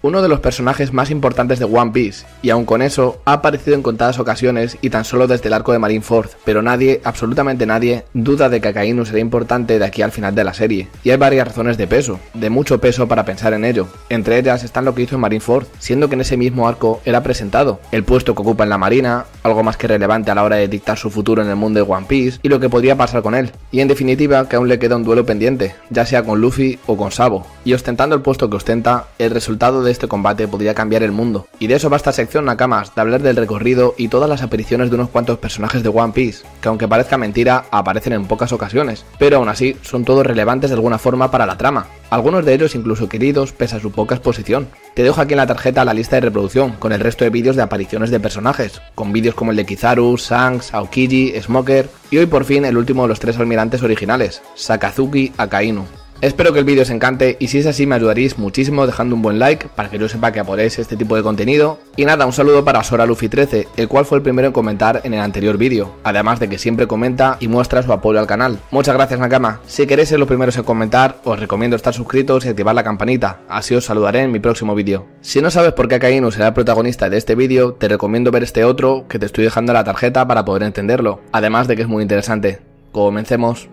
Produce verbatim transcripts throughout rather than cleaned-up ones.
uno de los personajes más importantes de One Piece, y aun con eso ha aparecido en contadas ocasiones y tan solo desde el arco de Marineford, pero nadie, absolutamente nadie, duda de que Akainu será importante de aquí al final de la serie, y hay varias razones de peso, de mucho peso para pensar en ello. Entre ellas están lo que hizo en Marineford, siendo que en ese mismo arco era presentado, el puesto que ocupa en la marina, algo más que relevante a la hora de dictar su futuro en el mundo de One Piece, y lo que podría pasar con él, y en definitiva que aún le queda un duelo pendiente, ya sea con Luffy o con Sabo, y ostentando el puesto que ostenta, el resultado de este combate podría cambiar el mundo. Y de eso va esta sección, Nakamas, de hablar del recorrido y todas las apariciones de unos cuantos personajes de One Piece, que aunque parezca mentira, aparecen en pocas ocasiones, pero aún así son todos relevantes de alguna forma para la trama, algunos de ellos incluso queridos pese a su poca exposición. Te dejo aquí en la tarjeta la lista de reproducción, con el resto de vídeos de apariciones de personajes, con vídeos como el de Kizaru, Shanks, Aokiji, Smoker, y hoy por fin el último de los tres almirantes originales, Sakazuki Akainu. Espero que el vídeo os encante y si es así me ayudaréis muchísimo dejando un buen like para que yo sepa que apoyéis este tipo de contenido. Y nada, un saludo para Sora Luffy trece, el cual fue el primero en comentar en el anterior vídeo, además de que siempre comenta y muestra su apoyo al canal. Muchas gracias, Nakama. Si queréis ser los primeros en comentar, os recomiendo estar suscritos y activar la campanita, así os saludaré en mi próximo vídeo. Si no sabes por qué Akainu será el protagonista de este vídeo, te recomiendo ver este otro que te estoy dejando en la tarjeta para poder entenderlo, además de que es muy interesante. Comencemos.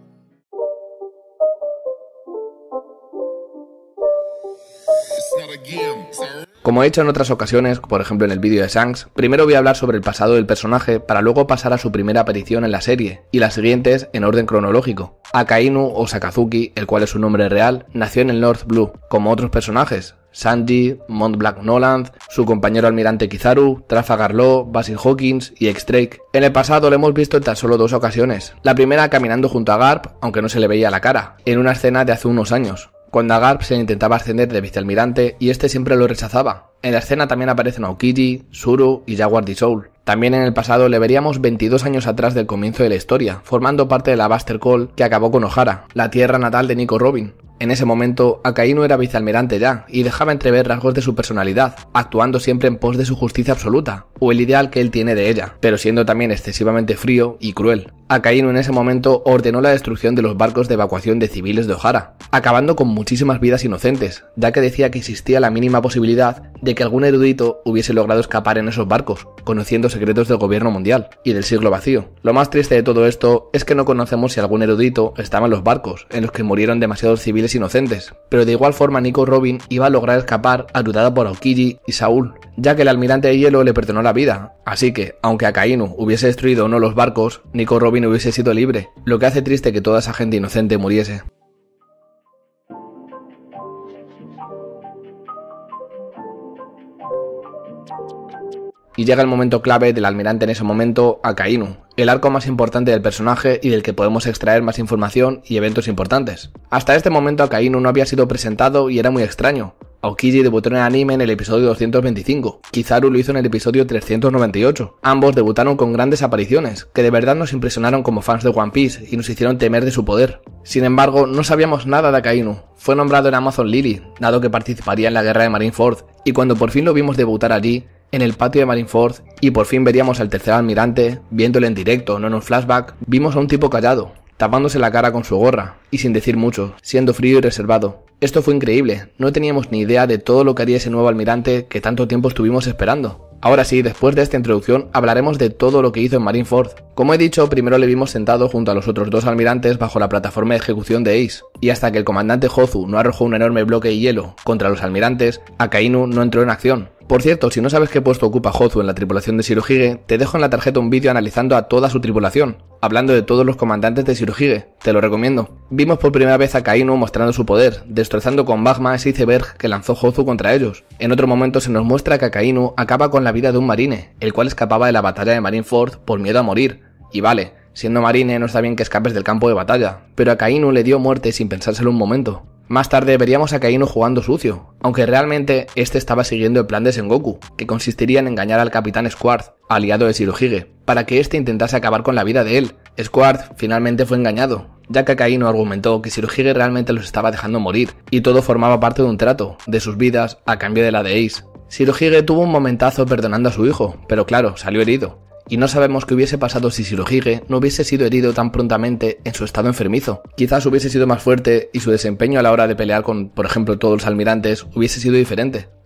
Como he hecho en otras ocasiones, por ejemplo en el vídeo de Shanks, primero voy a hablar sobre el pasado del personaje para luego pasar a su primera aparición en la serie, y las siguientes en orden cronológico. Akainu o Sakazuki, el cual es su nombre real, nació en el North Blue, como otros personajes, Sanji, Mont Black Noland, su compañero almirante Kizaru, Trafalgar Law, Basil Hawkins y X-Drake. En el pasado lo hemos visto en tan solo dos ocasiones, la primera caminando junto a Garp, aunque no se le veía la cara, en una escena de hace unos años, cuando a Garp se le intentaba ascender de vicealmirante y este siempre lo rechazaba. En la escena también aparecen Aokiji, Zuru y Jaguar D. Soul. También en el pasado le veríamos veintidós años atrás del comienzo de la historia, formando parte de la Buster Call que acabó con Ohara, la tierra natal de Nico Robin. En ese momento, Akainu era vicealmirante ya, y dejaba entrever rasgos de su personalidad, actuando siempre en pos de su justicia absoluta, o el ideal que él tiene de ella, pero siendo también excesivamente frío y cruel. Akainu en ese momento ordenó la destrucción de los barcos de evacuación de civiles de Ohara, acabando con muchísimas vidas inocentes, ya que decía que existía la mínima posibilidad de que algún erudito hubiese logrado escapar en esos barcos, conociendo secretos del gobierno mundial y del siglo vacío. Lo más triste de todo esto es que no conocemos si algún erudito estaba en los barcos, en los que murieron demasiados civiles inocentes, pero de igual forma Nico Robin iba a lograr escapar ayudada por Aokiji y Saul, ya que el almirante de hielo le perdonó la vida, así que, aunque Akainu hubiese destruido o no los barcos, Nico Robin hubiese sido libre, lo que hace triste que toda esa gente inocente muriese. Y llega el momento clave del almirante en ese momento, Akainu, el arco más importante del personaje y del que podemos extraer más información y eventos importantes. Hasta este momento Akainu no había sido presentado y era muy extraño. Aokiji debutó en el anime en el episodio doscientos veinticinco, Kizaru lo hizo en el episodio trescientos noventa y ocho. Ambos debutaron con grandes apariciones, que de verdad nos impresionaron como fans de One Piece y nos hicieron temer de su poder. Sin embargo, no sabíamos nada de Akainu. Fue nombrado en Amazon Lily, dado que participaría en la guerra de Marineford, y cuando por fin lo vimos debutar allí, en el patio de Marineford, y por fin veríamos al tercer almirante, viéndole en directo, no en un flashback, vimos a un tipo callado, tapándose la cara con su gorra, y sin decir mucho, siendo frío y reservado. Esto fue increíble, no teníamos ni idea de todo lo que haría ese nuevo almirante que tanto tiempo estuvimos esperando. Ahora sí, después de esta introducción, hablaremos de todo lo que hizo en Marineford. Como he dicho, primero le vimos sentado junto a los otros dos almirantes bajo la plataforma de ejecución de Ace, y hasta que el comandante Hozu no arrojó un enorme bloque de hielo contra los almirantes, Akainu no entró en acción. Por cierto, si no sabes qué puesto ocupa Hozu en la tripulación de Shirohige, te dejo en la tarjeta un vídeo analizando a toda su tripulación, hablando de todos los comandantes de Shirohige, te lo recomiendo. Vimos por primera vez a Akainu mostrando su poder, destrozando con magma ese iceberg que lanzó Hozu contra ellos. En otro momento se nos muestra que Akainu acaba con la vida de un marine, el cual escapaba de la batalla de Marineford por miedo a morir. Y vale, siendo marine no está bien que escapes del campo de batalla, pero a Akainu le dio muerte sin pensárselo un momento. Más tarde veríamos a Akainu jugando sucio, aunque realmente este estaba siguiendo el plan de Sengoku, que consistiría en engañar al capitán Squard, aliado de Shirohige, para que éste intentase acabar con la vida de él. Squard finalmente fue engañado, ya que Akainu argumentó que Shirohige realmente los estaba dejando morir, y todo formaba parte de un trato, de sus vidas a cambio de la de Ace. Shirohige tuvo un momentazo perdonando a su hijo, pero claro, salió herido. Y no sabemos qué hubiese pasado si Shirohige no hubiese sido herido tan prontamente en su estado enfermizo. Quizás hubiese sido más fuerte y su desempeño a la hora de pelear con, por ejemplo, todos los almirantes hubiese sido diferente.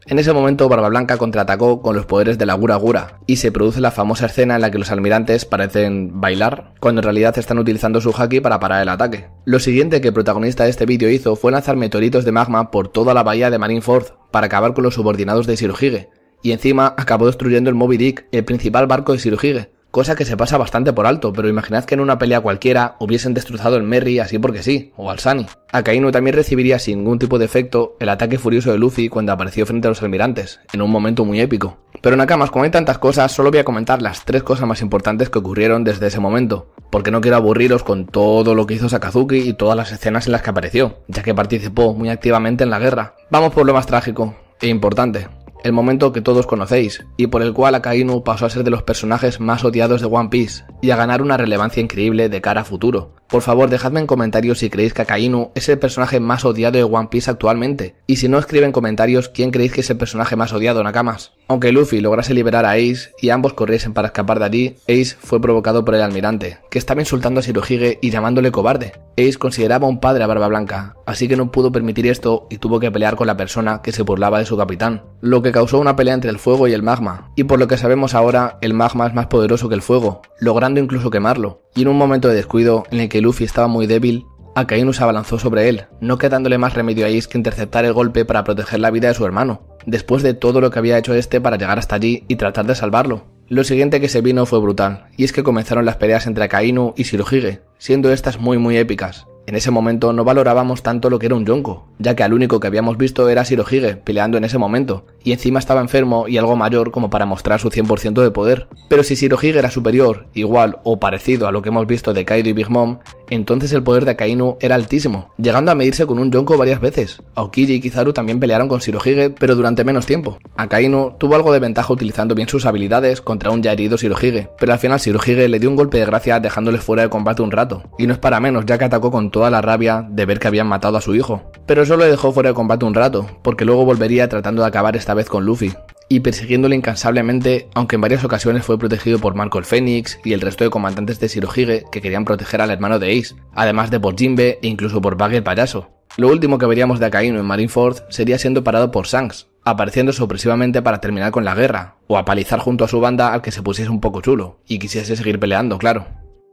En ese momento Barba Blanca contraatacó con los poderes de la Gura Gura y se produce la famosa escena en la que los almirantes parecen bailar cuando en realidad están utilizando su haki para parar el ataque. Lo siguiente que el protagonista de este vídeo hizo fue lanzar meteoritos de magma por toda la bahía de Marineford para acabar con los subordinados de Shirohige, y encima acabó destruyendo el Moby Dick, el principal barco de Shirohige, cosa que se pasa bastante por alto, pero imaginad que en una pelea cualquiera hubiesen destrozado el Merry así porque sí, o al Sunny. Akainu también recibiría sin ningún tipo de efecto el ataque furioso de Luffy cuando apareció frente a los almirantes, en un momento muy épico. Pero Nakamas, como hay tantas cosas, solo voy a comentar las tres cosas más importantes que ocurrieron desde ese momento, porque no quiero aburriros con todo lo que hizo Sakazuki y todas las escenas en las que apareció, ya que participó muy activamente en la guerra. Vamos por lo más trágico e importante. El momento que todos conocéis, y por el cual Akainu pasó a ser de los personajes más odiados de One Piece, y a ganar una relevancia increíble de cara a futuro. Por favor, dejadme en comentarios si creéis que Akainu es el personaje más odiado de One Piece actualmente, y si no, escribe en comentarios quién creéis que es el personaje más odiado, Nakamas. Aunque Luffy lograse liberar a Ace y ambos corriesen para escapar de allí, Ace fue provocado por el almirante, que estaba insultando a Shirohige y llamándole cobarde. Ace consideraba un padre a Barba Blanca, así que no pudo permitir esto y tuvo que pelear con la persona que se burlaba de su capitán, lo que causó una pelea entre el fuego y el magma, y por lo que sabemos ahora, el magma es más poderoso que el fuego, logrando incluso quemarlo, y en un momento de descuido en el que Luffy estaba muy débil, Akainu se abalanzó sobre él, no quedándole más remedio a Ace que interceptar el golpe para proteger la vida de su hermano, después de todo lo que había hecho este para llegar hasta allí y tratar de salvarlo. Lo siguiente que se vino fue brutal, y es que comenzaron las peleas entre Akainu y Shirohige, siendo estas muy muy épicas. En ese momento no valorábamos tanto lo que era un Yonko, ya que al único que habíamos visto era Shirohige peleando en ese momento, y encima estaba enfermo y algo mayor como para mostrar su cien por ciento de poder. Pero si Shirohige era superior, igual o parecido a lo que hemos visto de Kaido y Big Mom, entonces el poder de Akainu era altísimo, llegando a medirse con un Yonko varias veces. Aokiji y Kizaru también pelearon con Shirohige, pero durante menos tiempo. Akainu tuvo algo de ventaja utilizando bien sus habilidades contra un ya herido Shirohige, pero al final Shirohige le dio un golpe de gracia dejándole fuera de combate un rato, y no es para menos ya que atacó con toda la rabia de ver que habían matado a su hijo. Pero solo le dejó fuera de combate un rato, porque luego volvería tratando de acabar esta vez con Luffy, y persiguiéndole incansablemente, aunque en varias ocasiones fue protegido por Marco el Fénix y el resto de comandantes de Shirohige que querían proteger al hermano de Ace, además de por Jinbe e incluso por Buggy el payaso. Lo último que veríamos de Akainu en Marineford sería siendo parado por Shanks, apareciendo sorpresivamente para terminar con la guerra, o apalizar junto a su banda al que se pusiese un poco chulo, y quisiese seguir peleando, claro.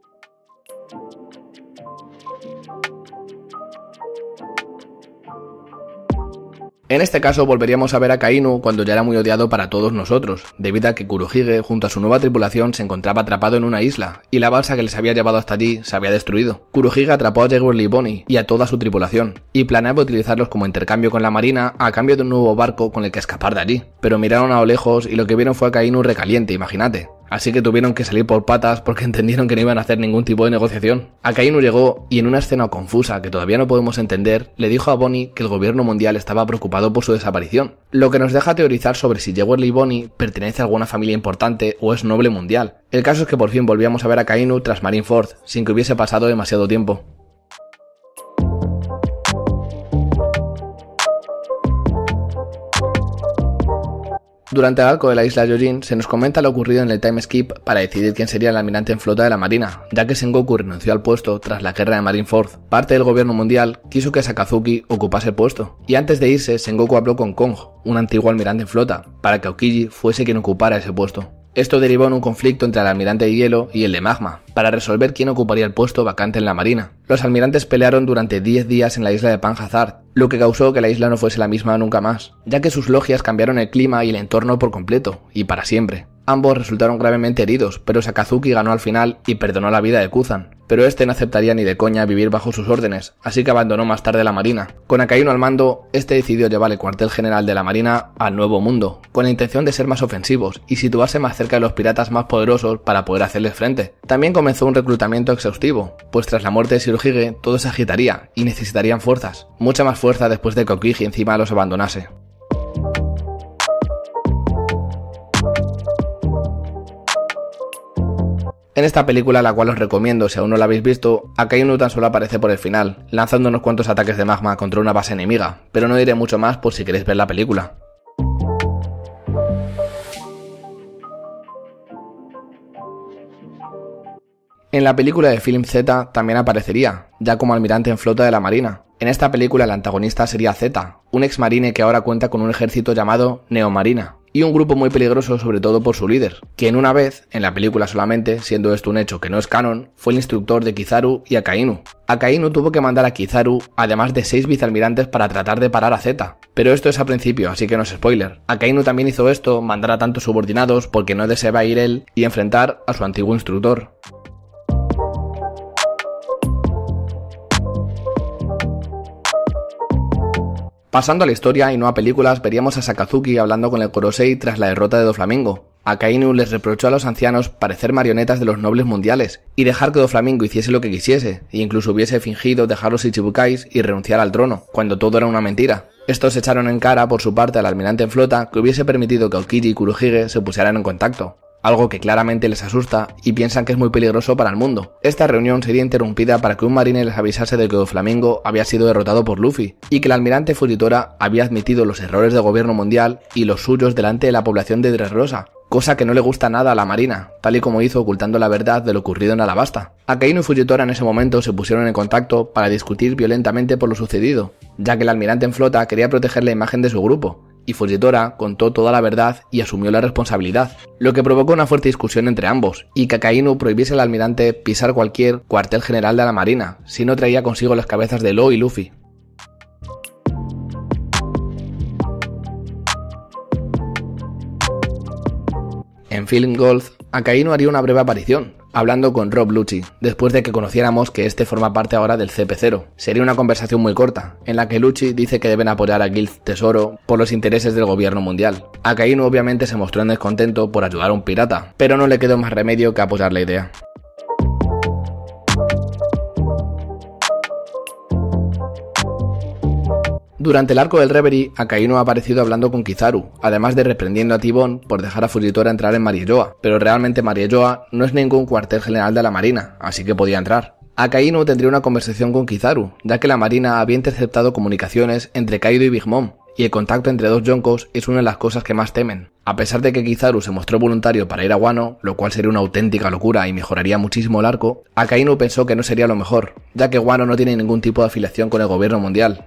En este caso volveríamos a ver a Akainu cuando ya era muy odiado para todos nosotros, debido a que Kurohige junto a su nueva tripulación se encontraba atrapado en una isla, y la balsa que les había llevado hasta allí se había destruido. Kurohige atrapó a Jewelry Bonnie y a toda su tripulación, y planeaba utilizarlos como intercambio con la marina a cambio de un nuevo barco con el que escapar de allí. Pero miraron a lo lejos y lo que vieron fue a Akainu recaliente, imagínate. Así que tuvieron que salir por patas porque entendieron que no iban a hacer ningún tipo de negociación. Akainu llegó y en una escena confusa que todavía no podemos entender, le dijo a Bonnie que el gobierno mundial estaba preocupado por su desaparición, lo que nos deja teorizar sobre si Jewelry Bonnie pertenece a alguna familia importante o es noble mundial. El caso es que por fin volvíamos a ver a Akainu tras Marineford, sin que hubiese pasado demasiado tiempo. Durante el arco de la isla Yojin se nos comenta lo ocurrido en el time skip para decidir quién sería el almirante en flota de la marina, ya que Sengoku renunció al puesto tras la guerra de Marineford. Parte del gobierno mundial quiso que Sakazuki ocupase el puesto, y antes de irse Sengoku habló con Kong, un antiguo almirante en flota, para que Aokiji fuese quien ocupara ese puesto. Esto derivó en un conflicto entre el almirante de hielo y el de magma, para resolver quién ocuparía el puesto vacante en la marina. Los almirantes pelearon durante diez días en la isla de Panhazard, lo que causó que la isla no fuese la misma nunca más, ya que sus logias cambiaron el clima y el entorno por completo, y para siempre. Ambos resultaron gravemente heridos, pero Sakazuki ganó al final y perdonó la vida de Kuzan, pero este no aceptaría ni de coña vivir bajo sus órdenes, así que abandonó más tarde la marina. Con Akainu al mando, este decidió llevar el cuartel general de la marina al Nuevo Mundo, con la intención de ser más ofensivos y situarse más cerca de los piratas más poderosos para poder hacerles frente. También comenzó un reclutamiento exhaustivo, pues tras la muerte de Shirohige todo se agitaría y necesitarían fuerzas, mucha más fuerza después de que Aokiji encima los abandonase. En esta película, la cual os recomiendo si aún no la habéis visto, Akainu tan solo aparece por el final, lanzando unos cuantos ataques de magma contra una base enemiga, pero no diré mucho más por si queréis ver la película. En la película de Film Z también aparecería, ya como almirante en flota de la marina. En esta película el antagonista sería Z, un ex marine que ahora cuenta con un ejército llamado Neomarina, y un grupo muy peligroso sobre todo por su líder, quien una vez, en la película solamente, siendo esto un hecho que no es canon, fue el instructor de Kizaru y Akainu. Akainu tuvo que mandar a Kizaru, además de seis vicealmirantes para tratar de parar a Zeta, pero esto es al principio, así que no es spoiler. Akainu también hizo esto, mandar a tantos subordinados porque no deseaba ir él y enfrentar a su antiguo instructor. Pasando a la historia y no a películas, veríamos a Sakazuki hablando con el Gorosei tras la derrota de Doflamingo. Akainu les reprochó a los ancianos parecer marionetas de los nobles mundiales y dejar que Doflamingo hiciese lo que quisiese, e incluso hubiese fingido dejar los Ichibukais y renunciar al trono, cuando todo era una mentira. Estos echaron en cara por su parte al almirante en flota que hubiese permitido que Aokiji y Kurohige se pusieran en contacto, algo que claramente les asusta y piensan que es muy peligroso para el mundo. Esta reunión sería interrumpida para que un marine les avisase de que Doflamingo había sido derrotado por Luffy y que el almirante Fujitora había admitido los errores del gobierno mundial y los suyos delante de la población de Dressrosa, cosa que no le gusta nada a la marina, tal y como hizo ocultando la verdad de lo ocurrido en Alabasta. Akainu y Fujitora en ese momento se pusieron en contacto para discutir violentamente por lo sucedido, ya que el almirante en flota quería proteger la imagen de su grupo, y Fujitora contó toda la verdad y asumió la responsabilidad, lo que provocó una fuerte discusión entre ambos, y que Akainu prohibiese al almirante pisar cualquier cuartel general de la marina, si no traía consigo las cabezas de Law y Luffy. En Feeling Gold, Akainu haría una breve aparición, hablando con Rob Lucci, después de que conociéramos que este forma parte ahora del C P cero. Sería una conversación muy corta, en la que Lucci dice que deben apoyar a Guild Tesoro por los intereses del gobierno mundial. Akainu obviamente se mostró en descontento por ayudar a un pirata, pero no le quedó más remedio que apoyar la idea. Durante el arco del Reverie, Akainu ha aparecido hablando con Kizaru, además de reprendiendo a T-Bone por dejar a Fujitora entrar en Mariejoa, pero realmente Mariejoa no es ningún cuartel general de la marina, así que podía entrar. Akainu tendría una conversación con Kizaru, ya que la marina había interceptado comunicaciones entre Kaido y Big Mom, y el contacto entre dos yonkos es una de las cosas que más temen. A pesar de que Kizaru se mostró voluntario para ir a Wano, lo cual sería una auténtica locura y mejoraría muchísimo el arco, Akainu pensó que no sería lo mejor, ya que Wano no tiene ningún tipo de afiliación con el gobierno mundial.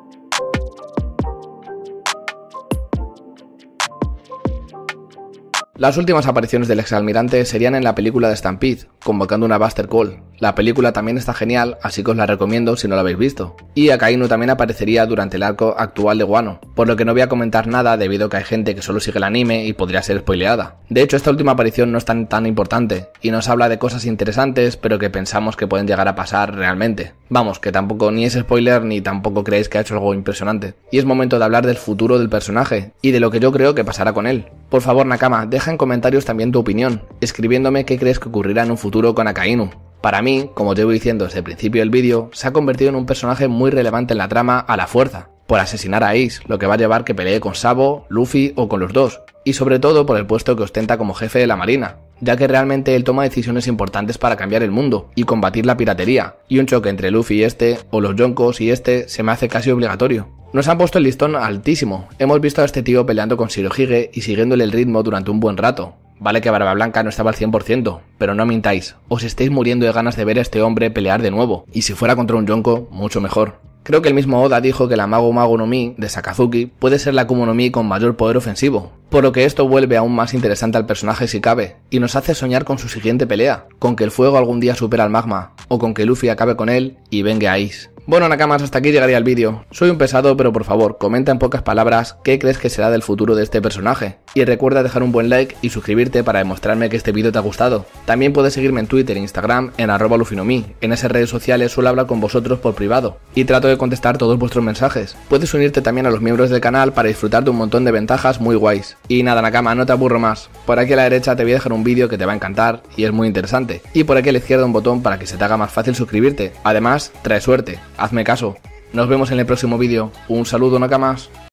Las últimas apariciones del exalmirante serían en la película de Stampede, convocando una Buster Call. La película también está genial, así que os la recomiendo si no la habéis visto. Y Akainu también aparecería durante el arco actual de Wano, por lo que no voy a comentar nada debido a que hay gente que solo sigue el anime y podría ser spoileada. De hecho, esta última aparición no es tan, tan importante, y nos habla de cosas interesantes, pero que pensamos que pueden llegar a pasar realmente. Vamos, que tampoco ni es spoiler ni tampoco creéis que ha hecho algo impresionante. Y es momento de hablar del futuro del personaje, y de lo que yo creo que pasará con él. Por favor, Nakama, deja en comentarios también tu opinión, escribiéndome qué crees que ocurrirá en un futuro con Akainu. Para mí, como llevo diciendo desde el principio del vídeo, se ha convertido en un personaje muy relevante en la trama a la fuerza, por asesinar a Ace, lo que va a llevar que pelee con Sabo, Luffy o con los dos, y sobre todo por el puesto que ostenta como jefe de la marina, ya que realmente él toma decisiones importantes para cambiar el mundo y combatir la piratería, y un choque entre Luffy y este, o los yonkos y este, se me hace casi obligatorio. Nos han puesto el listón altísimo, hemos visto a este tío peleando con Shirohige y siguiéndole el ritmo durante un buen rato. Vale que Barba Blanca no estaba al cien por ciento, pero no mintáis, os estáis muriendo de ganas de ver a este hombre pelear de nuevo, y si fuera contra un yonko, mucho mejor. Creo que el mismo Oda dijo que la Mago Mago no Mi de Sakazuki puede ser la Akuma no Mi con mayor poder ofensivo, por lo que esto vuelve aún más interesante al personaje si cabe, y nos hace soñar con su siguiente pelea, con que el fuego algún día supera al magma, o con que Luffy acabe con él y venga a Ace. Bueno, Nakamas, hasta aquí llegaría el vídeo. Soy un pesado, pero por favor, comenta en pocas palabras qué crees que será del futuro de este personaje. Y recuerda dejar un buen like y suscribirte para demostrarme que este vídeo te ha gustado. También puedes seguirme en Twitter e Instagram en arroba luffynomi. En esas redes sociales suelo hablar con vosotros por privado y trato de contestar todos vuestros mensajes. Puedes unirte también a los miembros del canal para disfrutar de un montón de ventajas muy guays. Y nada, Nakama, no te aburro más. Por aquí a la derecha te voy a dejar un vídeo que te va a encantar y es muy interesante. Y por aquí a la izquierda un botón para que se te haga más fácil suscribirte. Además, trae suerte. Hazme caso. Nos vemos en el próximo vídeo. Un saludo, Nakamas.